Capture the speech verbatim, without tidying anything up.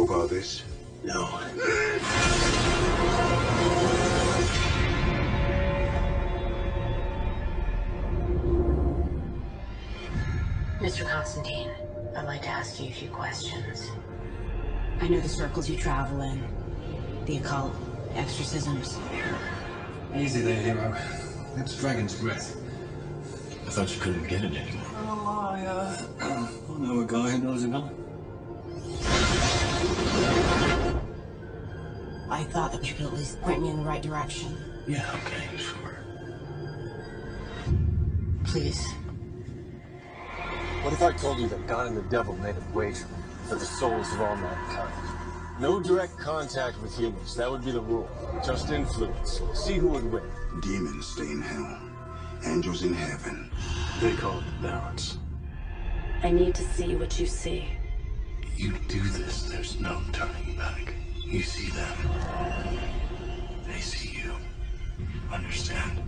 about this? No. Mister Constantine, I'd like to ask you a few questions. I know the circles you travel in. The occult, exorcisms. Easy there, hero. That's Dragon's Breath. I thought you couldn't get it anymore. Oh, I, uh, I know a guy who knows a guy. I thought that you could at least point me in the right direction. Yeah, okay, sure. Please. What if I told you that God and the devil made a wager for the souls of all mankind? No direct contact with humans, that would be the rule. Just influence. See who would win. Demons stay in hell. Angels in heaven. They call it the balance. I need to see what you see. You do this, there's no turning back. You see them. They see you. Understand?